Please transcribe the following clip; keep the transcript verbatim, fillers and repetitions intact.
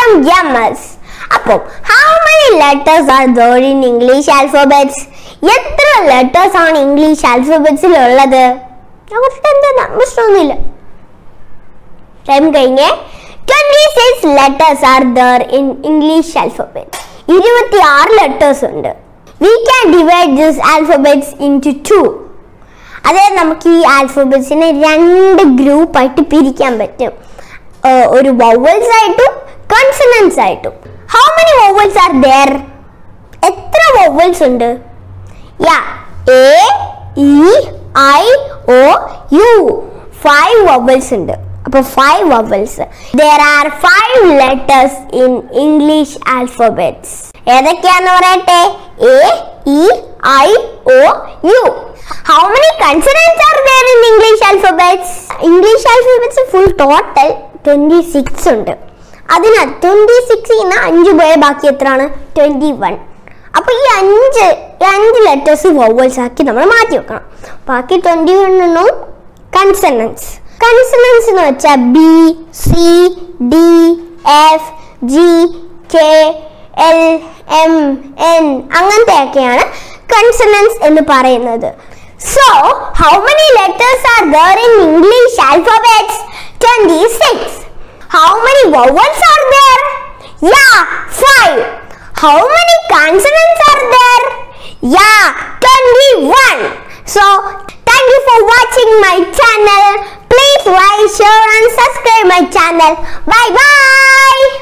M S. അപ്പോൾ how many letters are there in English alphabets? എത്ര letters ആണ് English ആൽഫബറ്റ്സിൽ ഉള്ളത്? നമുക്ക് എന്താ നമ്പേഴ്സ് ഒന്നുമില്ല. ടൈം കഴിഞ്ഞേ. twenty-six letters are there in English alphabet. twenty-six letters ഉണ്ട്. We can divide these alphabets into two. അതായത് നമുക്ക് ഈ ആൽഫബറ്റ്സിനെ രണ്ട് ഗ്രൂപ്പ് ആയിട്ട് പിരിക്കാൻ പറ്റും. ഒരു വവൽസ് ആയിട്ടും കൺസണൻസ് ആയിട്ടും. How many vowels are there? എത്ര vowels ഉണ്ട്? Yeah, A, E, I, O, U. Five vowels ഉണ്ട്. അപ്പോൾ five vowels. There are five letters in English alphabets. ഏതൊക്കെയാണെന്ന് പറയട്ടെ? A, E, I, O, U. How many consonants are there in English alphabets? English alphabets full total twenty-six ഉണ്ട്. അതിനകത്ത് twenty-six-ന് അഞ്ച് പോയ ബാക്കി എത്രയാണ്? twenty-one. അപ്പോൾ ഈ അഞ്ച് അഞ്ച് ലെറ്റേഴ്സ് വവൽസ് ആക്കി നമ്മൾ മാറ്റി വെക്കണം. ബാക്കി twenty-one എണ്ണവും കൺസണൻസ്. കൺസണൻസ് എന്ന് വെച്ചാൽ B, C, D, F, G, K, L, M, N അങ്ങനത്തെയൊക്കെയാണ് കൺസണൻസ് എന്ന് പറയുന്നത്. So, how many letters are there in English alphabets? twenty-six. How many vowels are there? Yeah, five. How many consonants are there? Yeah, twenty-one. So, thank you for watching my channel. Please like, share and subscribe my channel. Bye bye.